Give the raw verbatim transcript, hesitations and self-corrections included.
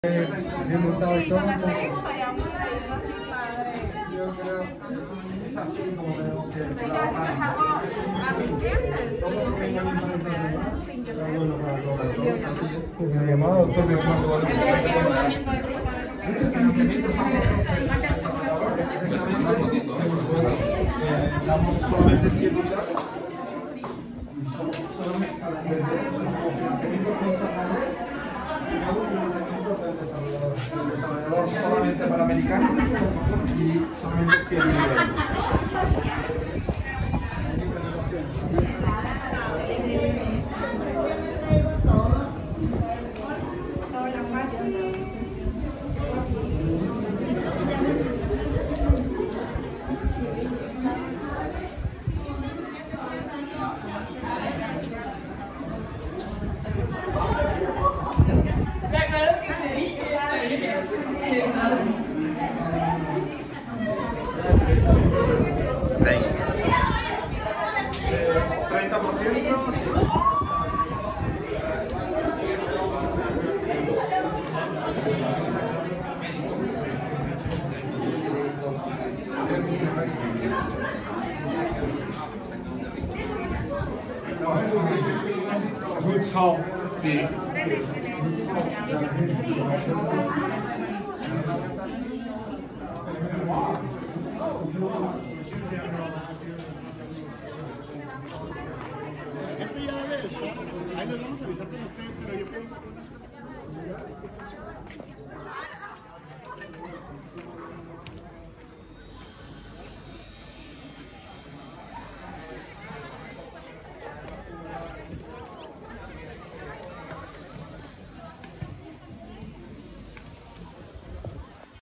Bien montado y todo. Yo creo es así como tenemos que trabajar. Me llamaba doctor de damos solamente siete días y solamente para vender los financiamientos con Santander y luego los financiamientos del desarrollador. El desarrollador solamente para americanos y solamente siete días. treinta por ciento, sí. Good song, sí. Esto ya debe de estar. Ahí les vamos a avisar con ustedes, pero yo puedo.